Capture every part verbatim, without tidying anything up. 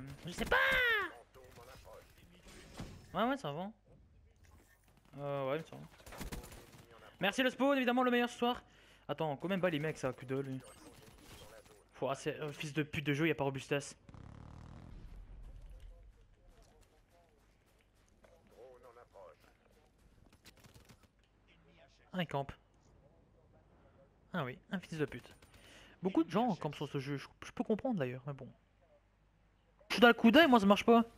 Je sais pas. Ouais, ouais, ça va. Euh, ouais, ça va. Merci le spawn, évidemment, le meilleur ce soir. Attends, combien pas les mecs, ça, que de lui. Faut, ah, c'est un fils de pute de jeu, y'a pas robustesse. Un camp. Ah oui, un fils de pute. Beaucoup de gens campent sur ce jeu, je, je peux comprendre d'ailleurs, mais bon. Je suis dans le coup d'œil, moi ça marche pas.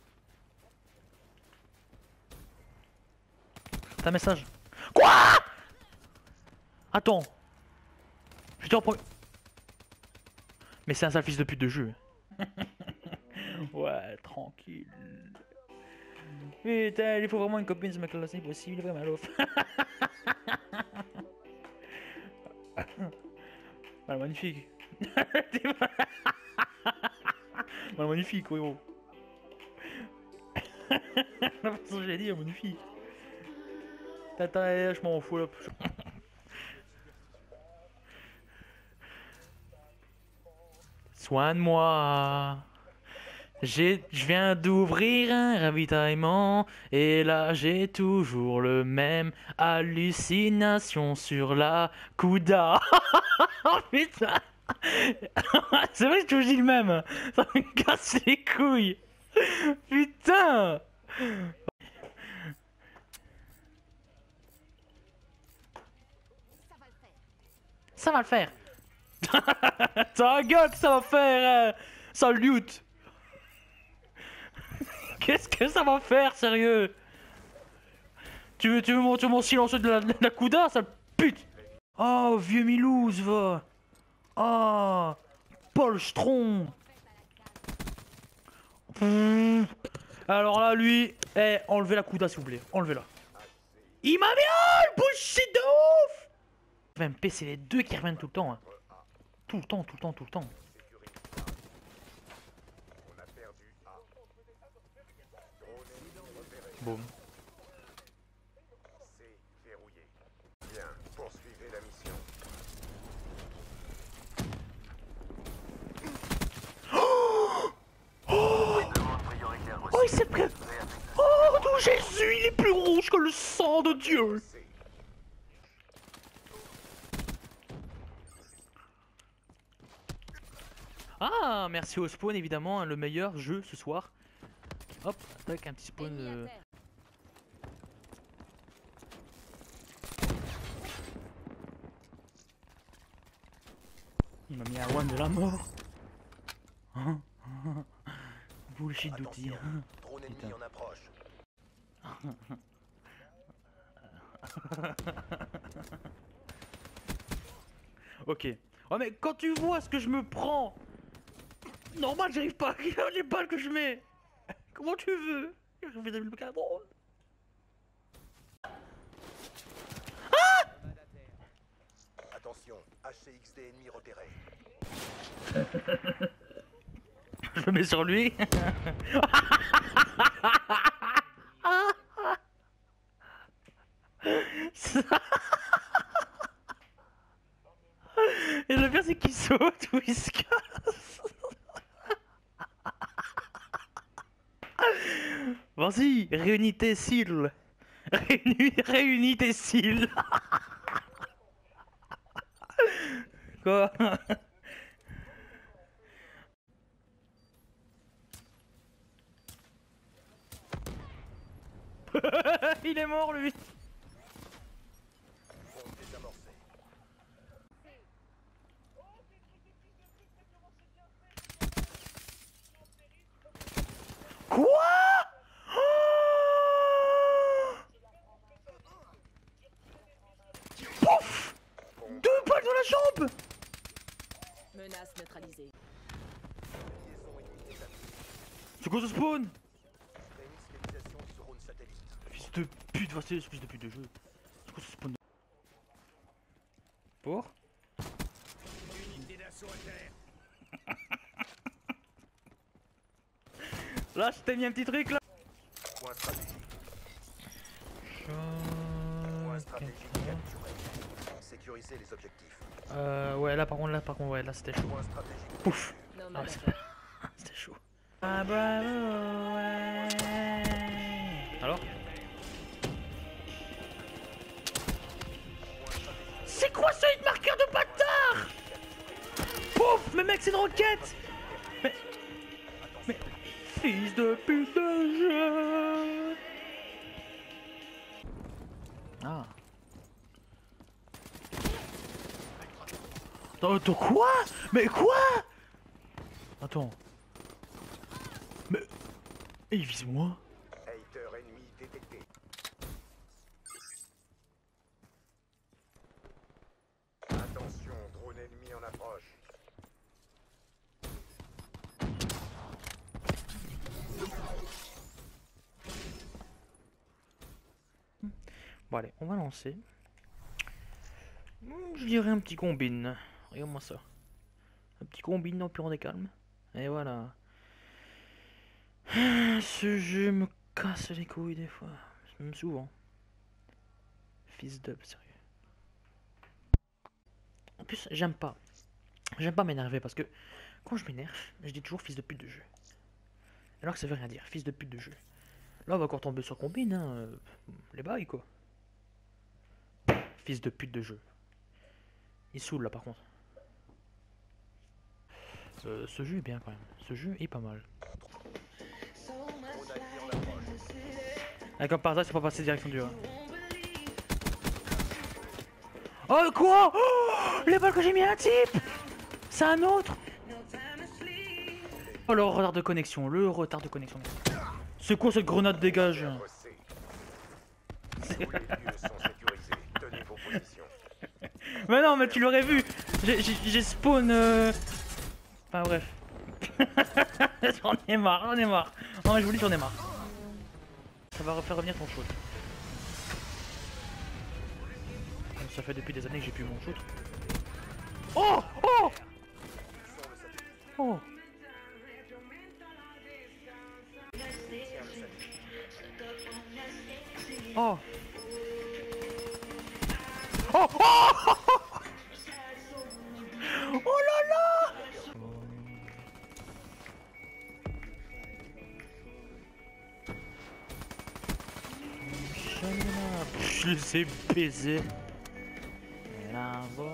T'as un message. Quoi? Attends. Je te reprends. Mais c'est un sale fils de pute de jeu. Ouais, tranquille. Putain, il faut vraiment une copine, ce mec-là, c'est impossible, vraiment l'offre. Mal magnifique. Mal magnifique, oui, gros. La façon que j'ai dit, magnifique. Attends, je m'en fous là. Soigne-moi. J'ai, je viens d'ouvrir un ravitaillement et là j'ai toujours le même hallucination sur la Kuda. Oh putain. C'est vrai que je dis le même. Ça me casse les couilles. Putain. Ça va le faire. T'as un gars que ça va faire. Euh, ça loot. Qu'est-ce que ça va faire, sérieux? Tu veux, tu veux mon, tu veux mon silencieux de la, de la Kuda, sale pute? Oh, vieux Milouz, va. Oh, Paul Stron. Mmh. Alors là, lui, eh, enlevez la Kuda, s'il vous plaît. Enlevez-la. Il m'a mis oh, le bullshit de ouf. M P, c'est les deux qui reviennent tout le temps. Hein. Tout le temps, tout le temps, tout le temps. Boum. C'est verrouillé. Bien, poursuivez la mission. Oh, oh, oh il s'est pris. Oh non, Jésus, il est plus rouge que le sang de Dieu. Ah, merci au spawn, évidemment, hein, le meilleur jeu ce soir. Hop, avec un petit spawn. Euh... Il m'a mis un one de la mort. Hein, hein, bullshit d'outil. Drone ennemi en approche. Ok. Oh mais quand tu vois ce que je me prends, normal j'arrive pas à regarder les balles que je mets. Comment tu veux? Je fais des drone. Ah! Attention, H C X D ennemi repéré. Je le mets sur lui. Et le pire c'est qu'il saute ou il se casse. Vas-y, réunis tes cils. Réunis, réunis tes cils. Quoi? Il est mort lui. Bombe désamorcée. Quoi? Oh, pouf! Deux balles dans la jambe. Menace neutralisée. Liaison ennemie établie. C'est quoi ce spawn? Réinitialisation du drone satellite. Fils de pute, va c'est fils de pute de jeu. C'est quoi ce spawn? Pour? Unité d'assaut à terre. Là, je t'ai mis un petit truc là. Point stratégique. Point stratégique capturé. Sécuriser les objectifs. Euh, ouais, là par contre, là par contre, ouais, là c'était chaud. Point stratégique. Ouf. Non, Ah, mal ouais, à faire. c'était chaud. Ah bravo, ouais. Alors? C'est quoi ce hit marqueur de bâtard? Pouf! Mais mec, c'est une roquette! Mais... Mais... Fils de pute de jeu! Ah. Attends, attends, quoi? Mais quoi? Attends. Mais... Il vise moi? Hater ennemi détecté. Attention, drone ennemi en approche. Bon allez, on va lancer. Je dirais un petit combine. Regarde-moi ça. Un petit combine au pur des calmes. Et voilà. Ce jeu me casse les couilles des fois. Même souvent. Fils de... sérieux. En plus, j'aime pas. J'aime pas m'énerver parce que quand je m'énerve, je dis toujours fils de pute de jeu. Alors que ça veut rien dire, fils de pute de jeu. Là, on va encore tomber sur combine, hein. euh, Les bails, quoi. Fils de pute de jeu. Il saoule, là, par contre. Euh, ce jeu est bien, quand même. Ce jeu est pas mal. Drone ennemi en approche. Ah, comme par hasard, c'est pas passé direction du A. Oh, quoi? Oh, les balles que j'ai mis à un type! C'est un autre! Oh, le retard de connexion, le retard de connexion. C'est quoi cette grenade dégage? Bossé. Tous les lieux sont sécurisés. Tenez vos positions. Mais non, mais tu l'aurais vu! J'ai- J'ai j'ai spawn. Euh... Enfin, bref. J'en ai marre, j'en ai marre. Non, je vous dis, j'en ai marre. Ça va refaire revenir ton shoot. Ça fait depuis des années que j'ai plus mon shoot. Oh! Oh! Oh! Oh! Oh! Oh! Oh là là! Je les ai baisés. Et là, bon.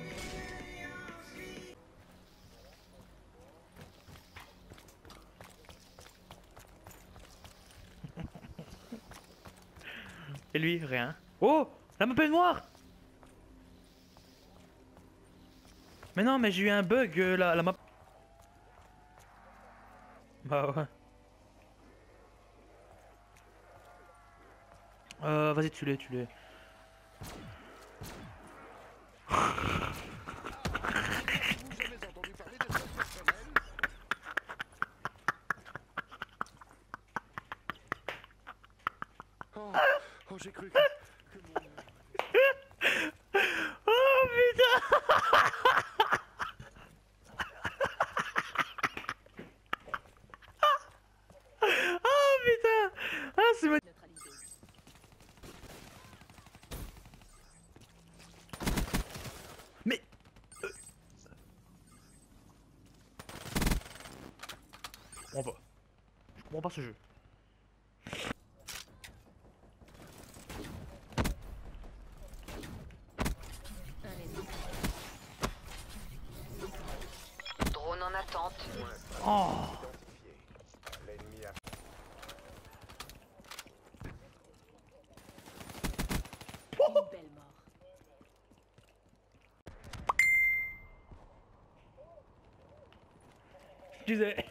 Et lui, rien. Oh! La map est noire! Mais non, mais j'ai eu un bug, euh, la, la map... Bah ouais. Euh, vas-y, tue-les, tue-les. Oh, oh j'ai cru que... que mon... Oh putain! Oh putain! Ah, c'est ma... Neutralisé. Mais... Euh... Je comprends pas. Je comprends pas ce jeu. Un ennemi. Drone en attente. Oh! Identifié. L'ennemi a... Une belle mort. Je disais...